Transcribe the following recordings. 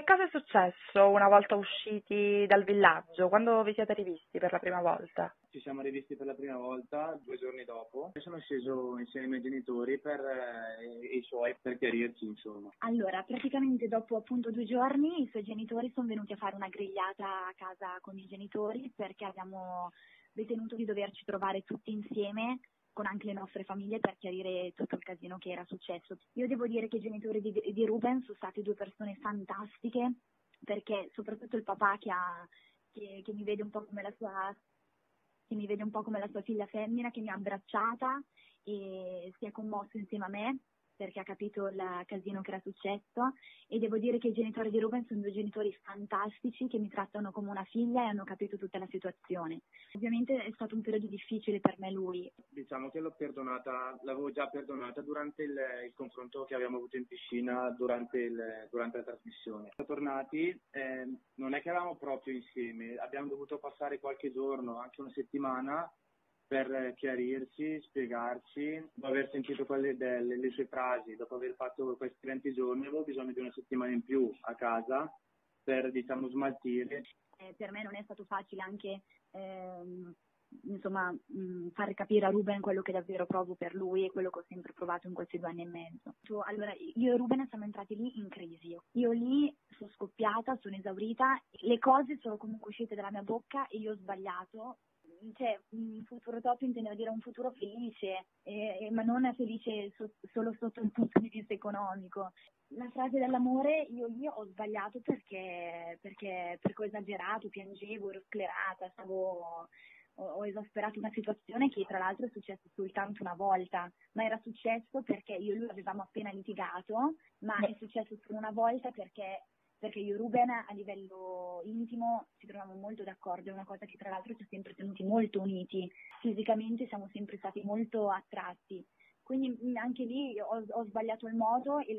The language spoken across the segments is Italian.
caso è successo una volta usciti dal villaggio? Quando vi siete rivisti per la prima volta? Ci siamo rivisti per la prima volta 2 giorni dopo e sono sceso insieme ai miei genitori e i suoi per chiarirci, insomma. Allora, praticamente dopo appunto 2 giorni i suoi genitori sono venuti a fare una grigliata a casa con i miei genitori perché abbiamo ritenuto di doverci trovare tutti insieme con anche le nostre famiglie per chiarire tutto il casino che era successo. Io devo dire che i genitori di Ruben sono stati 2 persone fantastiche, perché soprattutto il papà che mi vede un po' come la sua figlia femmina, che mi ha abbracciata e si è commosso insieme a me perché ha capito il casino che era successo, e devo dire che i genitori di Ruben sono 2 genitori fantastici che mi trattano come una figlia e hanno capito tutta la situazione. Ovviamente è stato un periodo difficile per me e lui. Diciamo che l'avevo già perdonata durante il confronto che abbiamo avuto in piscina durante la trasmissione. Siamo tornati, non è che eravamo proprio insieme, abbiamo dovuto passare qualche giorno, anche una settimana, per chiarirci, spiegarci. Dopo aver sentito le sue frasi, dopo aver fatto questi 20 giorni, avevo bisogno di una settimana in più a casa per, diciamo, smaltire. Per me non è stato facile anche far capire a Ruben quello che davvero provo per lui e quello che ho sempre provato in questi 2 anni e mezzo. Allora, io e Ruben siamo entrati lì in crisi. Io lì sono scoppiata, sono esaurita, le cose sono comunque uscite dalla mia bocca e io ho sbagliato. Cioè, un futuro top intendeva dire un futuro felice, ma non felice solo sotto il punto di vista economico. La frase dell'amore io lì ho sbagliato perché ho esagerato, piangevo, ero sclerata, ho esasperato una situazione che tra l'altro è successa soltanto una volta, ma era successo perché io e lui avevamo appena litigato, ma è successo solo una volta perché io e Ruben a livello intimo ci troviamo molto d'accordo, è una cosa che tra l'altro ci ha sempre tenuti molto uniti, fisicamente siamo sempre stati molto attratti. Quindi anche lì ho sbagliato il modo e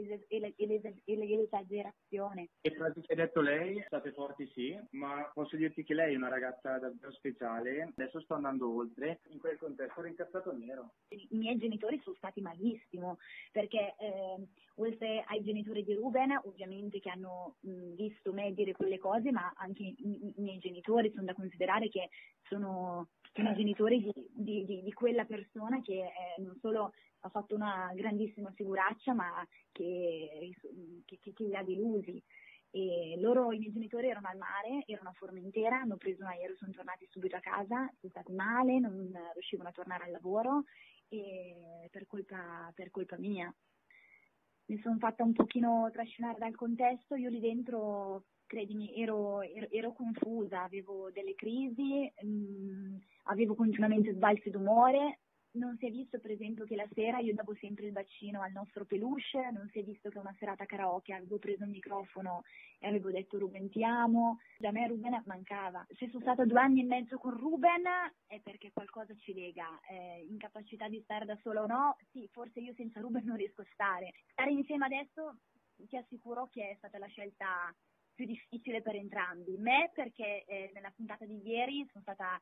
l'esagerazione. Le frasi che ha detto lei, state forti sì, ma posso dirti che lei è una ragazza davvero speciale. Adesso sto andando oltre. In quel contesto ero incazzato nero. I miei genitori sono stati malissimo, perché oltre ai genitori di Ruben, ovviamente che hanno visto me dire quelle cose, ma anche i miei genitori sono da considerare che sono i genitori di quella persona che non solo ha fatto una grandissima figuraccia, ma che li ha delusi. E loro, i miei genitori, erano al mare, erano a Formentera, hanno preso un aereo, sono tornati subito a casa, sono stati male, non riuscivano a tornare al lavoro e per colpa mia. Mi sono fatta un pochino trascinare dal contesto, io lì dentro, credimi, ero confusa, avevo delle crisi, avevo continuamente sbalzi d'umore. Non si è visto per esempio che la sera io davo sempre il bacino al nostro peluche, non si è visto che una serata karaoke avevo preso il microfono e avevo detto Ruben ti amo, da me Ruben mancava. Se sono stata 2 anni e mezzo con Ruben è perché qualcosa ci lega, incapacità di stare da sola o no, sì, forse io senza Ruben non riesco a stare. Stare insieme adesso ti assicuro che è stata la scelta più difficile per entrambi. Me perché nella puntata di ieri sono stata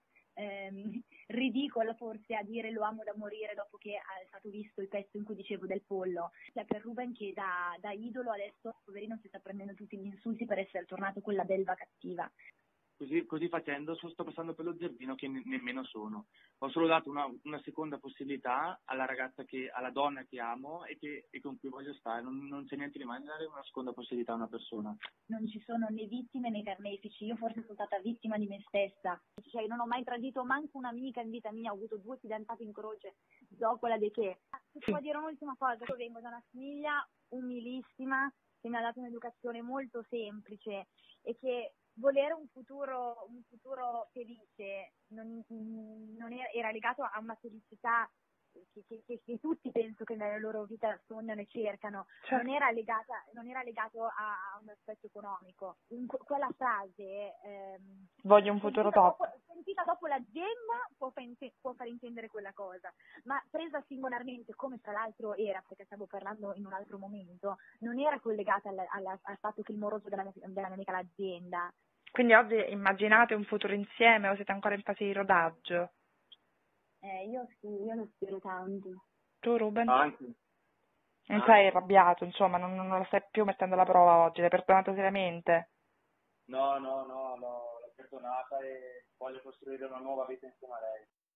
ridicola forse a dire lo amo da morire dopo che è stato visto il pezzo in cui dicevo del pollo. Cioè per Ruben che da idolo adesso poverino si sta prendendo tutti gli insulti per essere tornato quella belva cattiva. Così facendo sto passando per lo zerbino che nemmeno sono. Ho solo dato una seconda possibilità alla donna che amo e con cui voglio stare. Non c'è niente di male dare una seconda possibilità a una persona. Non ci sono né vittime né carnefici, io forse sono stata vittima di me stessa. Cioè non ho mai tradito manco un'amica in vita mia, ho avuto 2 fidanzati in croce, zoccola di che. Ti può dire un'ultima cosa, io vengo da una famiglia umilissima che mi ha dato un'educazione molto semplice e che volere un futuro felice non era legato a una felicità che tutti penso che nella loro vita sognano e cercano, certo. non era legato a un aspetto economico. Quella frase voglio un futuro top. Sentita dopo l'azienda può far intendere quella cosa, ma presa singolarmente, come tra l'altro era, perché stavo parlando in un altro momento, non era collegata al fatto che il moroso della mia amica l'azienda. Quindi oggi immaginate un futuro insieme o siete ancora in fase di rodaggio? Io lo spero tanto. Tu Ruben? Anche. Non sei arrabbiato, insomma, non la stai più mettendo alla prova oggi, l'hai perdonato seriamente. No, l'ho perdonata e voglio costruire una nuova vita insieme a lei.